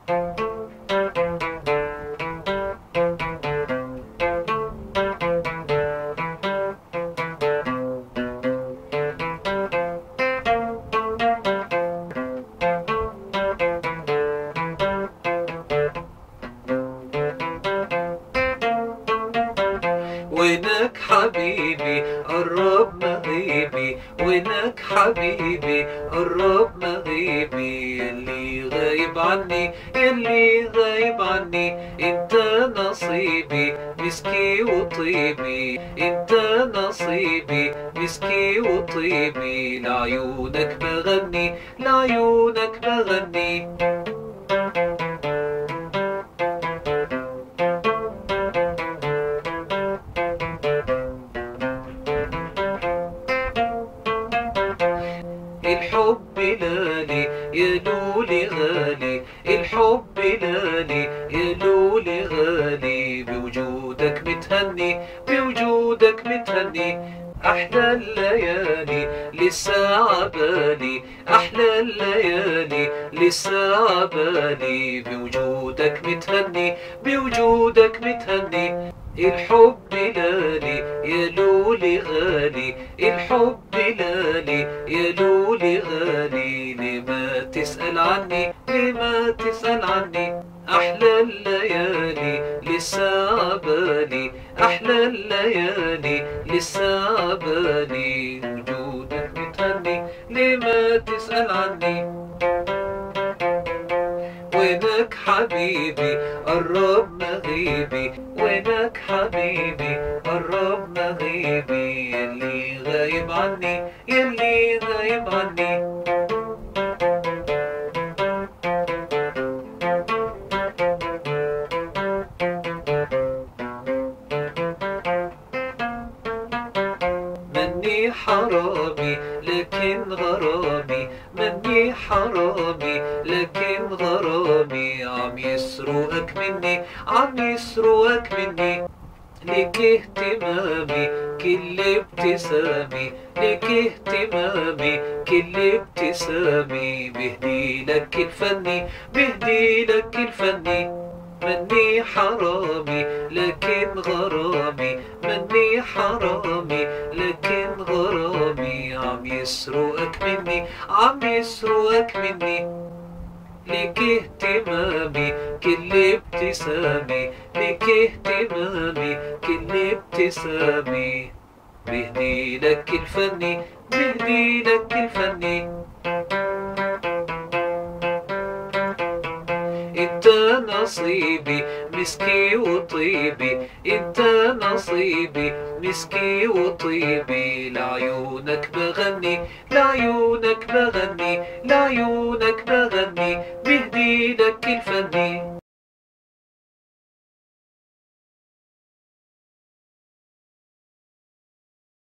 وينك حبيبي قرب مغيبي، وينك حبيبي قرب مغيبي، يلي غايب عني يلي غايب عني، انت نصيبي مسكي وطيبي، انت نصيبي مسكي وطيبي، لعيونك بغني لعيونك بغني. الحب لالي يا لولي غالي، الحب لالي يا لولي غالي، بوجودك متهني بوجودك متهني، أحلى الليالي لسه عبالي، أحلى الليالي لسه عبالي، بوجودك متهني بوجودك متهني. الحب لالي يا لولي غالي، الحب لالي يا لولي غالي، لما تسأل عني لما تسأل عني، أحلى الليالي لسه عبالي، أحلى الليالي لسه عبالي، وجودك متهني لما تسأل عني. وينك حبيبي قرب مغيبي، وينك حبيبي قرب مغيبي، يلي غايب عني يلي غايب عني. مني حرامي لكن غرامي، مني حرامي لكن غرامي، عم يسرقك مني عم يسرقك مني، لك اهتمامي كل ابتسامي، لك اهتمامي كل ابتسامي، بهدي لك الفني بهدي لك الفني. مني حرامي لكن غرامي، مني حرامي لكن غرامي، عم يسرقك مني عم يسرقك مني، لك اهتمامي كل ابتسامي، لك اهتمامي كل ابتسامي، بهدي لك الفني بهدي لك الفني. انت نصيبي مسكي وطيبي، انت نصيبي مسكي وطيبي، لعيونك بغني لعيونك بغني لعيونك بغني، بهدي لك الفني.